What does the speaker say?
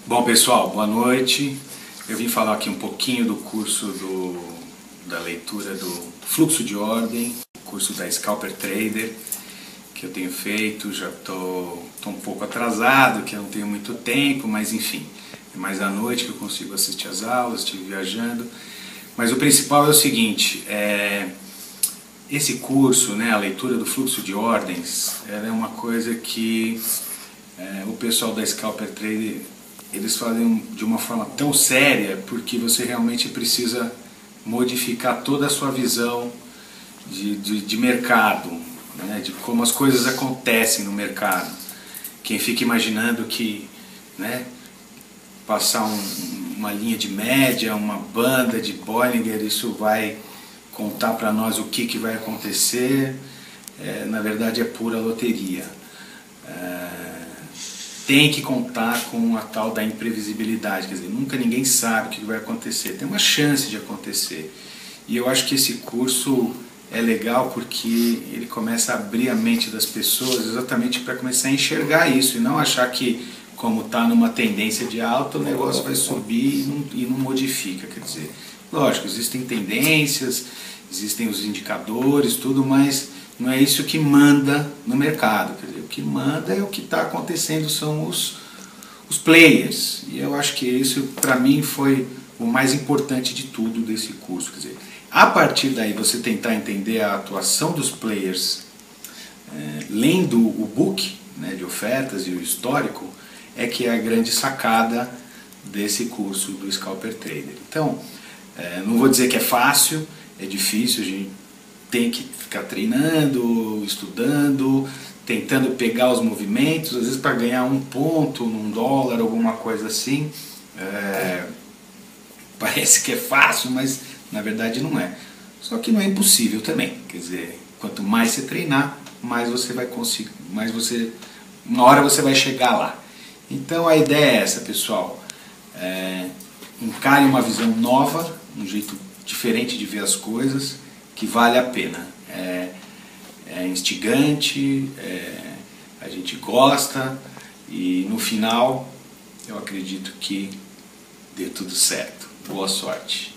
Bom pessoal, boa noite. Eu vim falar aqui um pouquinho do curso da leitura do fluxo de ordem, curso da Scalper Trader, que eu tenho feito. Já tô um pouco atrasado, que eu não tenho muito tempo, mas enfim, é mais à noite que eu consigo assistir às aulas, estive viajando. Mas o principal é o seguinte, esse curso, né, a leitura do fluxo de ordens, ela é uma coisa que o pessoal da Scalper Trader eles fazem de uma forma tão séria, porque você realmente precisa modificar toda a sua visão de mercado, né, de como as coisas acontecem no mercado. Quem fica imaginando que, né, passar uma linha de média, uma banda de Bollinger, isso vai contar para nós o que vai acontecer, na verdade é pura loteria. Tem que contar com a tal da imprevisibilidade, quer dizer, nunca ninguém sabe o que vai acontecer, tem uma chance de acontecer. E eu acho que esse curso é legal porque ele começa a abrir a mente das pessoas exatamente para começar a enxergar isso e não achar que, como está numa tendência de alta, o negócio vai subir e não modifica. Quer dizer, lógico, existem tendências, existem os indicadores, tudo, mas não é isso que manda no mercado. Quer dizer, o que manda é o que está acontecendo, são os players. E eu acho que isso, para mim, foi o mais importante de tudo desse curso. Quer dizer, a partir daí, você tentar entender a atuação dos players, lendo o book, né, de ofertas e o histórico, é que é a grande sacada desse curso do Scalper Trader. Então, não vou dizer que é fácil, é difícil, a gente tem que ficar treinando, estudando, tentando pegar os movimentos, às vezes para ganhar um ponto num dólar, alguma coisa assim. Parece que é fácil, mas na verdade não é. Só que não é impossível também. Quer dizer, quanto mais você treinar, mais você vai conseguir, uma hora você vai chegar lá. Então a ideia é essa, pessoal. Encare uma visão nova, um jeito diferente de ver as coisas, que vale a pena. É instigante, a gente gosta e no final eu acredito que dê tudo certo. Boa sorte.